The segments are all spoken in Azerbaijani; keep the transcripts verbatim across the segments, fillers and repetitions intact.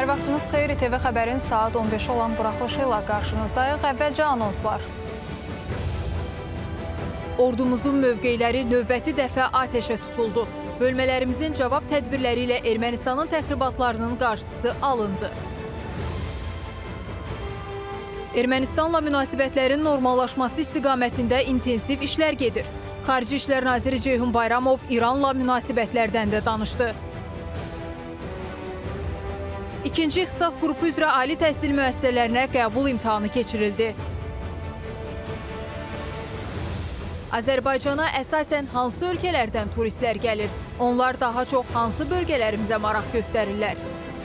Hər vaxtınız xeyir, İ T V xəbərin saat on beş olan buraxılışı ilə qarşınızdayıq. Əvvəlcə anonslar. Ordumuzun mövqeləri növbəti dəfə atəşə tutuldu. Bölmələrimizin cavab tədbirləri ilə Ermənistanın təxribatlarının qarşısı alındı. Ermənistanla münasibətlərin normallaşması istiqamətində intensiv işlər gedir. Xarici İşlər Naziri Ceyhun Bayramov İranla münasibətlərdən də danışdı. İkinci ixtisas qrupu üzrə ali təhsil müəssisələrinə qəbul imtahanı keçirildi. Azərbaycana əsasən hansı ölkələrdən turistlər gəlir? Onlar daha çox hansı bölgələrimizə maraq göstərirlər?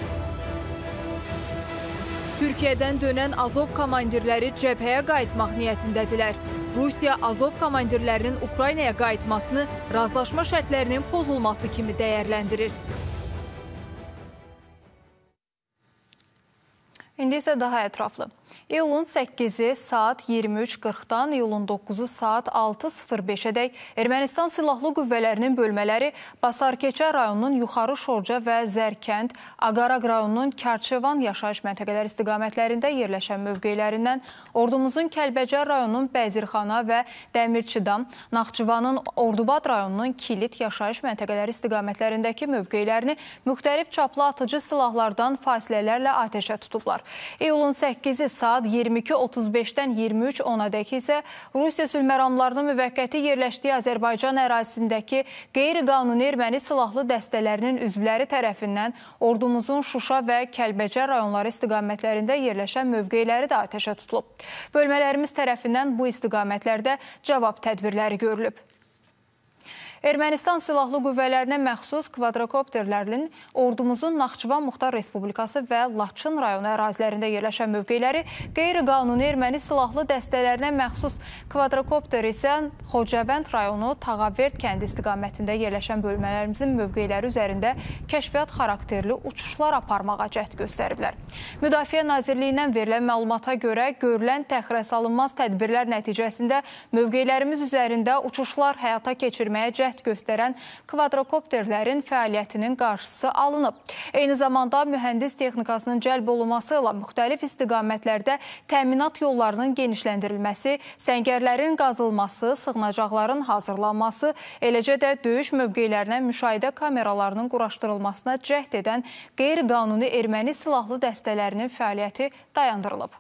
Türkiyədən dönən Azov komandirləri cəbhəyə qayıtmaq niyyətindədirlər. Rusiya Azov komandirlərinin Ukraynaya qayıtmasını razılaşma şərtlərinin pozulması kimi dəyərləndirir. İndi isə daha ətraflı. İyulun səkkizi saat iyirmi üç qırxdan iyulun doqquzu saat altı sıfır beşədək Ermənistan Silahlı Qüvvələrinin bölmələri Basarkeçə rayonunun Yuxarı Şorca və Zərkənd, Aqaraq rayonunun Karçevan yaşayış məntəqələri istiqamətlərində yerləşən mövqelərindən ordumuzun Kəlbəcər rayonunun Bəzirxana və Dəmirçidam, Naxçıvanın Ordubad rayonunun Kilit yaşayış məntəqələri istiqamətlərindəki mövqelərini müxtəlif çaplı atıcı silahlardan fasilələrlə atəşə tutublar. İyulun səkkizi saat iyirmi iki otuz beşdən iyirmi üç onadək isə Rusiya sülhməramlarının müvəqqəti yerləşdiyi Azərbaycan ərazisindəki qeyri-qanuni erməni silahlı dəstələrinin üzvləri tərəfindən ordumuzun Şuşa və Kəlbəcər rayonları istiqamətlərində yerləşən mövqeləri də atəşə tutulub. Bölmələrimiz tərəfindən bu istiqamətlərdə cavab tədbirləri görülüb. Ermənistan Silahlı Qüvvələrinə məxsus kvadrokopterlərin ordumuzun Naxçıvan Muxtar Respublikası və Laçın rayonu ərazilərində yerləşən mövqeləri, qeyri-qanuni erməni silahlı dəstələrinə məxsus kvadrokopter isə Xocavənd rayonu Tağaverd kəndi istiqamətində yerləşən bölmələrimizin mövqeləri üzərində kəşfiyyat xarakterli uçuşlar aparmağa cəhd göstəriblər. Müdafiə Nazirliyindən verilən məlumata görə görülən təxirəsalınmaz tədbirlər nəticəsində mövqelərimiz üzərində uçuşlar həyata keçirməyə cəhd göstərən kvadrokopterlərin fəaliyyətinin qarşısı alınıb. Eyni zamanda mühəndis texnikasının cəlb olunması ilə müxtəlif istiqamətlərdə təminat yollarının genişləndirilməsi, səngərlərin qazılması, sığınacaqların hazırlanması, eləcə də döyüş mövqelərinə müşahidə kameralarının quraşdırılmasına cəhd edən qeyri-qanuni erməni silahlı dəstələrinin fəaliyyəti dayandırılıb.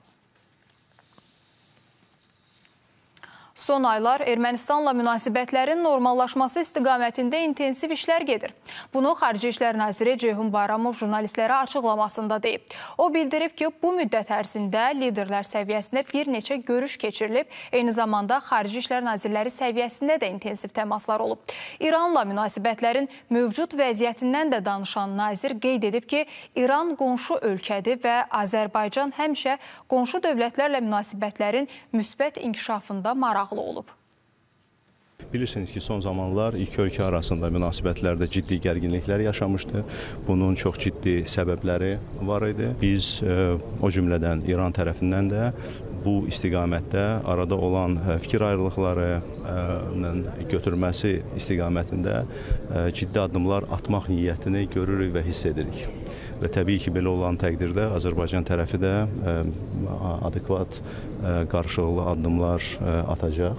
Son aylar Ermənistanla münasibətlərin normallaşması istiqamətində intensiv işlər gedir. Bunu Xarici İşlər Naziri Ceyhun Bayramov jurnalistlərə açıqlamasında deyib. O bildirib ki, bu müddət ərzində liderlər səviyyəsində bir neçə görüş keçirilib, eyni zamanda Xarici İşlər Nazirləri səviyyəsində də intensiv təmaslar olub. İranla münasibətlərin mövcud vəziyyətindən də danışan nazir qeyd edib ki, İran qonşu ölkədir və Azərbaycan həmişə qonşu dövlətlərlə münasibətlərin müsbət inkişafında maraqlı olub. Bilirsiniz ki, son zamanlar iki ölkə arasında münasibətlərdə ciddi gərginliklər yaşamışdı. Bunun çox ciddi səbəbləri var idi. Biz o cümlədən İran tərəfindən də bu istiqamətdə arada olan fikir ayrılıqlarının götürməsi istiqamətində ciddi addımlar atmaq niyyətini görürük və hiss edirik. Və təbii ki, belə olan təqdirdə Azərbaycan tərəfi də adekvat qarşılıqlı addımlar atacaq.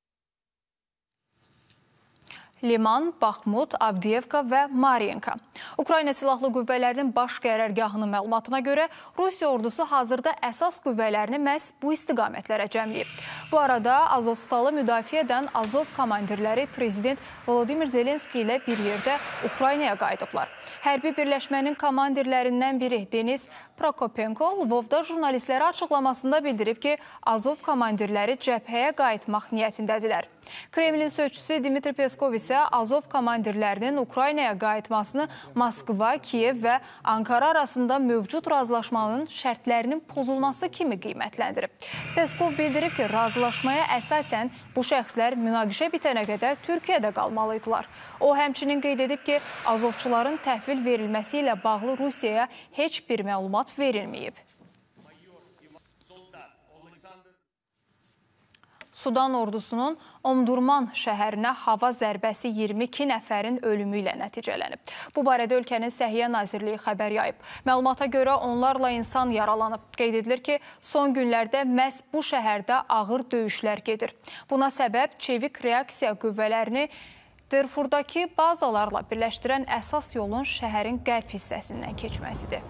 Liman, Baxmut, Avdiyevka və Mariyenka. Ukrayna Silahlı Qüvvələrinin baş qərargahının məlumatına görə Rusiya ordusu hazırda əsas qüvvələrini məhz bu istiqamətlərə cəmləyib. Bu arada Azovstalı müdafiə edən Azov komandirləri Prezident Volodimir Zelenski ilə bir yerdə Ukraynaya qayıdıblar. Hərbi birləşmənin komandirlərindən biri Denis Prokopenko Lvovda jurnalistlərə açıqlamasında bildirib ki, Azov komandirləri cəbhəyə qayıtmaq niyyətindədirlər. Kremlin sözçüsü Dmitri Peskov isə Azov komandirlərinin Ukraynaya qayıtmasını Moskva, Kiyev və Ankara arasında mövcud razılaşmanın şərtlərinin pozulması kimi qiymətləndirib. Peskov bildirib ki, razılaşmaya əsasən bu şəxslər münaqişə bitənə qədər Türkiyədə qalmalıdırlar. O həmçinin qeyd edib ki, Azovçuların təhvil verilməsi ilə bağlı Rusiyaya heç bir məlumat verilməyib. Sudan ordusunun Omdurman şəhərinə hava zərbəsi iyirmi iki nəfərin ölümü ilə nəticələnib. Bu barədə ölkənin Səhiyyə Nazirliyi xəbər yayıb. Məlumata görə onlarla insan yaralanıb. Qeyd edilir ki, son günlərdə məhz bu şəhərdə ağır döyüşlər gedir. Buna səbəb çevik reaksiya qüvvələrini Darfurdakı bazalarla birləşdirən əsas yolun şəhərin qərb hissəsindən keçməsidir.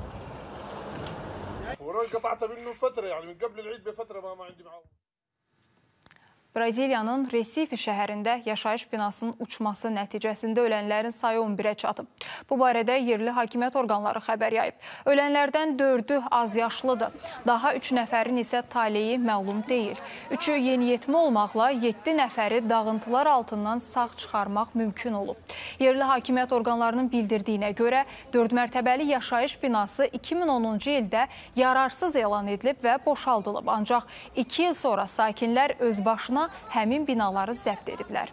Braziliyanın Resife şəhərində yaşayış binasının uçması nəticəsində ölənlərin sayı on birə çatıb. Bu barədə yerli hakimiyyət orqanları xəbər yayıb. Ölənlərdən dördü az yaşlıdır. Daha üç nəfərin isə taleyi məlum deyil. Üçü yeniyetmə olmaqla yeddi nəfəri dağıntılar altından sağ çıxarmaq mümkün olub. Yerli hakimiyyət orqanlarının bildirdiyinə görə dörd mərtəbəli yaşayış binası iki min onuncu ildə yararsız elan edilib və boşaldılıb. Ancaq iki il sonra sakinlər öz başına həmin binaları zəbt ediblər.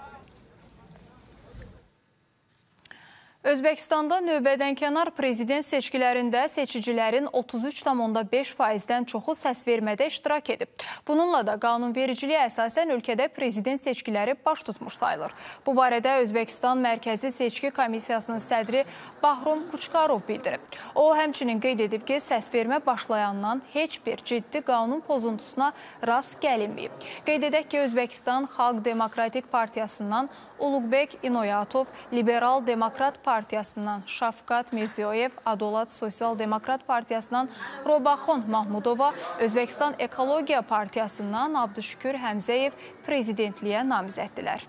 Özbəkistanda növbədənkənar prezident seçkilərində seçicilərin otuz üç tam onda beş faizdən çoxu səsvermədə iştirak edib. Bununla da qanunvericiliyə əsasən ölkədə prezident seçkiləri baş tutmuş sayılır. Bu barədə Özbəkistan Mərkəzi Seçki Komissiyasının sədri Bahrom Kuchkarov bildirib. O, həmçinin qeyd edib ki, səsvermə başlayandan heç bir ciddi qanun pozuntusuna rast gəlinməyib. Qeyd edək ki, Özbəkistan Xalq Demokratik Partiyasından Uluqbek İnoyatov, Liberal Demokrat Partiyasından Şafqat Mirziyoyev, Adolat Sosial Demokrat Partiyasından Robaxon Mahmudova, Özbəkistan Ekologiya Partiyasından Abdüşkür Həmzəyev prezidentliyə namizəddilər.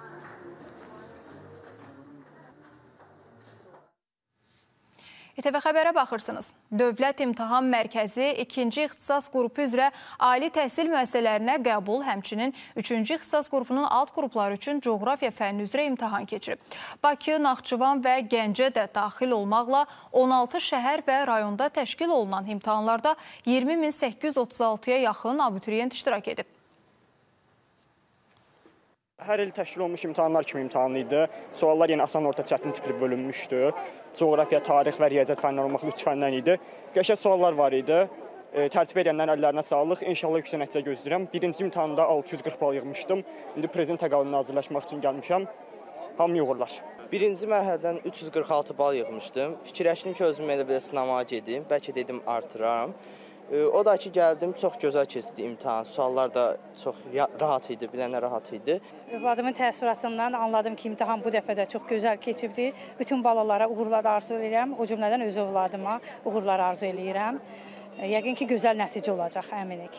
İ T V xəbərə baxırsınız. Dövlət İmtahan Mərkəzi ikinci ixtisas qrupu üzrə ali təhsil müəssisələrinə qəbul, həmçinin üçüncü ixtisas qrupunun alt qrupları üçün coğrafiya fənni üzrə imtahan keçirib. Bakı, Naxçıvan və Gəncə də daxil olmaqla on altı şəhər və rayonda təşkil olunan imtahanlarda iyirmi min səkkiz yüz otuz altıya yaxın abituriyent iştirak edib. Hər il təşkil olmuş imtahanlar kimi imtahan idi. Suallar yenə asan, orta, çətin tipli bölünmüşdü. Coğrafiya, tarix və riyaziyyat fənləri olmaqla üç fəndən idi. Qəşəng suallar var idi. E, tərtib edənlərin əllərinə sağlıq. İnşallah yüksək nəticə gözləyirəm. Birinci imtahanda altı yüz qırx bal yığmışdım. İndi prezident təqaüdünə hazırlaşmaq üçün gəlmişəm. Hamı uğurlar. Birinci mərhələdən üç yüz qırx altı bal yığmışdım. Fikirləşdim ki, özüm elə belə sınamağa gedim. Bəlkə dedim artıraram. O da ki, gəldim, çox gözəl keçdi imtahan. Suallar da çox rahat idi, bilənə rahat idi. Övladımın təəssüratından anladım ki, imtahan bu dəfə də çox gözəl keçibdi. Bütün balalara uğurlar arzu edirəm. O cümlədən öz övladıma uğurlar arzu edirəm. Yəqin ki, gözəl nəticə olacaq, əminik.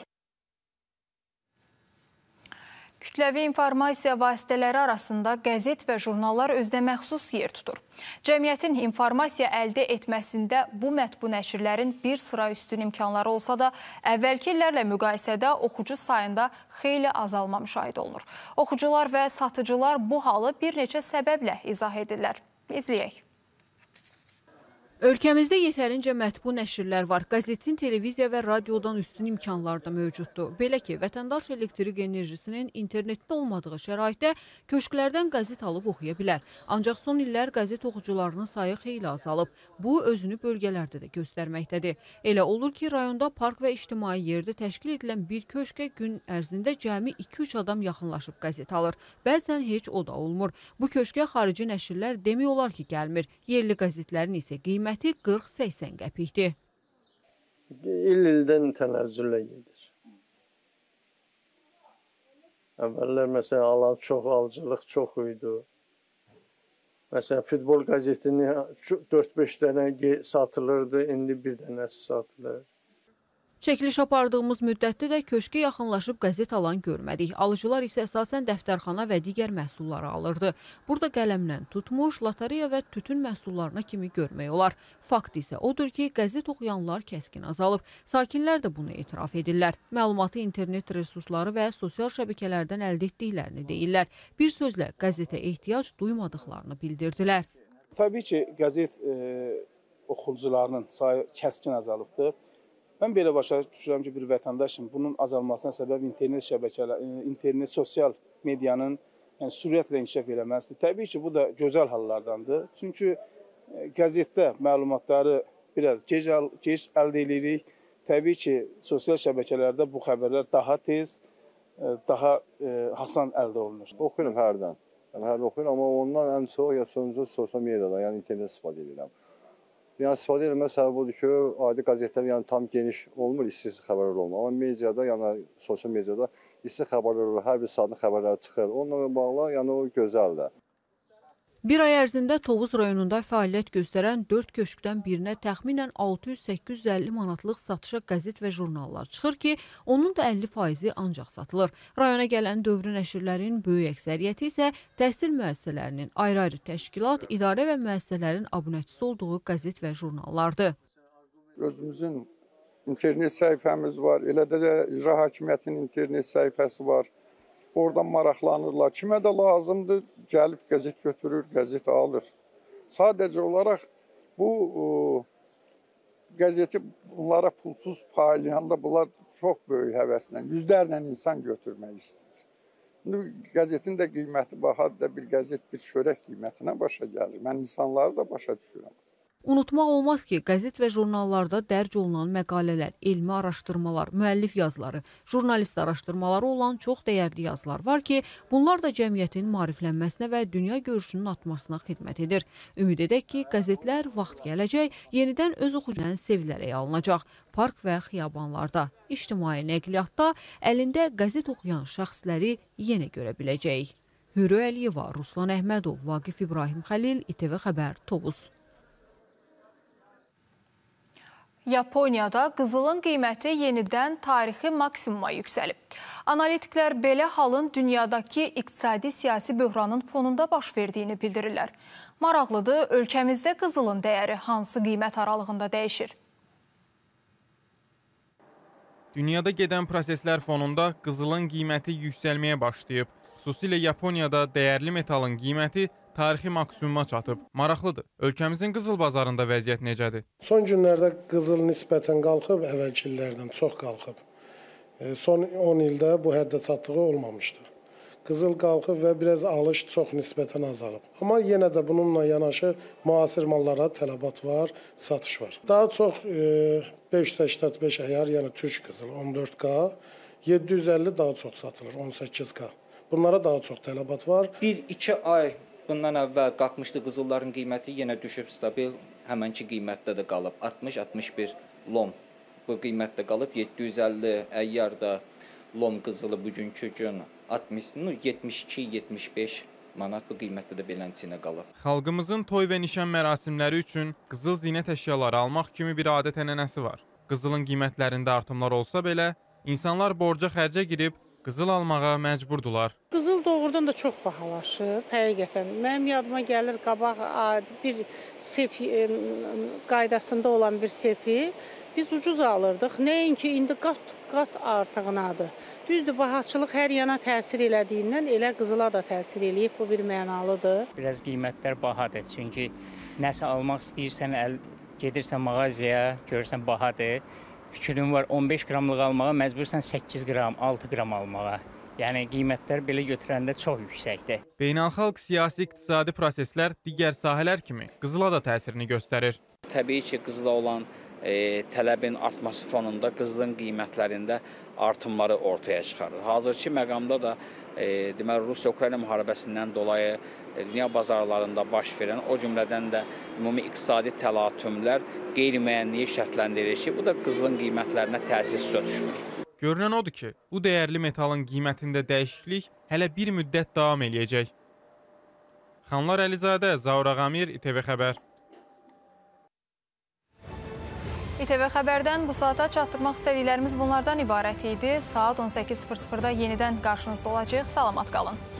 Kütləvi informasiya vasitələri arasında qəzet və jurnallar özdə məxsus yer tutur. Cəmiyyətin informasiya əldə etməsində bu mətbu nəşrlərin bir sıra üstün imkanları olsa da, əvvəlki illərlə müqayisədə oxucu sayında xeyli azalma müşahidə olunur. Oxucular və satıcılar bu halı bir neçə səbəblə izah edirlər. İzləyək. Ölkəmizdə yetərincə mətbu nəşrlər var. Qəzetin, televiziya və radiodan üstün imkanlar da mövcuddur. Belə ki, vətəndaş elektrik enerjisinin internetdə olmadığı şəraitdə köşklərdən qəzet alıb oxuya bilər. Ancaq son illər qəzet oxucularının sayı xeyli azalıb. Bu, özünü bölgələrdə də göstərməkdədir. Elə olur ki, rayonda park və ictimai yerdə təşkil edilən bir köşkə gün ərzində cəmi iki üç adam yaxınlaşıb qəzet alır. Bəzən heç o da olmur. Bu köşkə xarici nəşrlər demək olar ki, gəlmir. Yerli qəzetlərin isə qiyməti qırx səksən qəpikdir. İl-ildən tənəzzülə gedir. Əvvəllər məsələn alan çox, alıcılıq çox idi. Məsələn futbol qəzetini dörd beş dənə satılırdı, indi bir dənəsi satılır. Çəkiliş apardığımız müddətdə də köşkə yaxınlaşıb qəzet alan görmədik. Alıcılar isə əsasən dəftərxana və digər məhsulları alırdı. Burada qələmdən tutmuş, lotereya və tütün məhsullarına kimi görmək olar. Fakt isə odur ki, qəzet oxuyanlar kəskin azalıb. Sakinlər də bunu etiraf edirlər. Məlumatı internet resursları və sosial şəbəkələrdən əldə etdiklərini deyirlər. Bir sözlə, qəzetə ehtiyac duymadıqlarını bildirdilər. Təbii ki, qəzet e, oxucularının sayı kəskin azalıbdır. Mən belə başa düşürəm ki, bir vətəndaşım bunun azalmasına səbəb internet şəbəkələr, internet, sosial medianın yəni, sürətlə inkişaf eləməsidir. Təbii ki, bu da gözəl hallardandır. Çünki qəzetdə məlumatları biraz gec, gec əldə edirik. Təbii ki, sosial şəbəkələrdə bu xəbərlər daha tez, daha hasan əldə olunur. Oxuyuram hərdən. Yəni hərdən oxuyuram, amma ondan ən çox ya sonuncu sosial mediadan, yəni internet istifadə edirəm. Yəni istifadə etmə səbəbi odur ki, adi qəzetlər yəni tam geniş olmur, istis xəbərlər olmur. Amma mediada, yəni sosial mediada istis xəbərlər olur, hər bir saatın xəbərləri çıxır. Onunla bağlı, yəni o gözəldir. Bir ay ərzində Tovuz rayonunda fəaliyyət göstərən dörd köşkdən birinə təxminən altı yüz səkkiz yüz əlli manatlıq satışa qəzet və jurnallar çıxır ki, onun da əlli faizi ancaq satılır. Rayona gələn dövrü nəşrlərin böyük əksəriyyəti isə təhsil müəssisələrinin ayrı-ayrı təşkilat, idarə və müəssisələrin abunəçisi olduğu qəzet və jurnallardır. Özümüzün internet səhifəmiz var, elə də İcra Hakimiyyətinin internet səhifəsi var. Oradan maraqlanırlar. Kimə də lazımdır, gəlib qəzet götürür, qəzet alır. Sadəcə olaraq bu o, qəzeti bunlara pulsuz paylayanda bunlar çox böyük həvəslə, yüzlərlə insan götürmək istəyir. Qəzetin də qiyməti bahadır da bir qəzet bir çörək qiymətinə başa gəlir. Mən insanları da başa düşürəm. Unutmaq olmaz ki, qəzet və jurnallarda dərc olunan məqalələr, elmi araşdırmalar, müəllif yazıları, jurnalist araşdırmaları olan çox dəyərli yazılar var ki, bunlar da cəmiyyətin maariflənməsinə və dünya görüşünün artmasına xidmət edir. Ümid edək ki, qəzetlər vaxt gələcək, yenidən öz oxucularından sevilərək alınacaq. Park və xiyabanlarda, ictimai nəqliyyatda əlində qəzet oxuyan şəxsləri yenə görə biləcəyik. Hürü Əliyeva, Ruslan Əhmədov, Vaqif İbrahim Xəlil, İTV Xəbər, Tovuz. Yaponiyada qızılın qiyməti yenidən tarixi maksimuma yüksəlib. Analitiklər belə halın dünyadakı iqtisadi-siyasi böhranın fonunda baş verdiyini bildirirlər. Maraqlıdır, ölkəmizdə qızılın dəyəri hansı qiymət aralığında dəyişir? Dünyada gedən proseslər fonunda qızılın qiyməti yüksəlməyə başlayıb. Xüsusilə Yaponiyada dəyərli metalın qiyməti tarixi maksimuma çatıb. Maraqlıdır. Ölkəmizin qızıl bazarında vəziyyət necədir? Son günlərdə qızıl nisbətən qalxıb, əvvəlki illərdən çox qalxıb. Son on ildə bu həddə çatdığı olmamışdır. Qızıl qalxıb və biraz alış çox nisbətən azalıb. Amma yenə də bununla yanaşı müasir mallara tələbat var, satış var. Daha çox beş yüz səksən beş əyar, yəni türk qızıl on dörd K, yeddi yüz əlli daha çox satılır, on səkkiz K. Bunlara daha çox tələbat var. bir iki ay bundan əvvəl qalxmışdı qızılların qiyməti, yenə düşüb stabil, həmənki qiymətdə də qalıb. altmış altmış bir lom bu qiymətdə qalıb, yeddi yüz əlli əyyar da lom qızılı bugünkü gün yetmiş iki yetmiş beş manat bu qiymətdə də beləncə qalıb. Xalqımızın toy və nişan mərasimləri üçün qızıl zinət əşyaları almaq kimi bir adət-ənənəsi var. Qızılın qiymətlərində artımlar olsa belə, insanlar borca xərcə girib qızıl almağa məcburdular. Qızıl doğrudan da çox bahalaşıb, həqiqətən. Mənim yadıma gəlir, qabaq bir sep qaydasında olan bir sepi biz ucuz alırdıq. Nəinki indi qat-qat artığınadır. Düzdür, bahaçılıq hər yana təsir elədiyindən elə qızıla da təsir eləyib, bu bir mənalıdır. Biraz qiymətlər bahadır, çünki nəsə almaq istəyirsən, gedirsən mağazaya, görürsən bahadır. Fikrin var, on beş qramlıq almağa məcbursan səkkiz qram, altı qram almağa. Yəni, qiymətlər belə götürəndə çox yüksəkdir. Beynəlxalq siyasi iqtisadi proseslər digər sahələr kimi qızıla da təsirini göstərir. Təbii ki, qızıla olan e, tələbin artması fonunda qızılın qiymətlərində artımları ortaya çıxarır. Hazırki məqamda da e, deməli, Rusiya-Ukrayna müharibəsindən dolayı e, dünya bazarlarında baş verən, o cümlədən də ümumi iqtisadi təlatümlər qeyri-müəyyənliyi şərtləndirir ki, bu da qızılın qiymətlərinə təsirsiz düşmür. Görünən odur ki, bu dəyərli metalın qiymətində dəyişiklik hələ bir müddət davam eləyəcək. Xanlar Əlizadə, Zaur Ağamir, İTV Xəbər. İTV Xəbərdən bu saata çatdırmaq istədiklərimiz bunlardan ibarət idi. Saat on səkkiz sıfır sıfırda yenidən qarşınızda olacaq. Salamat qalın.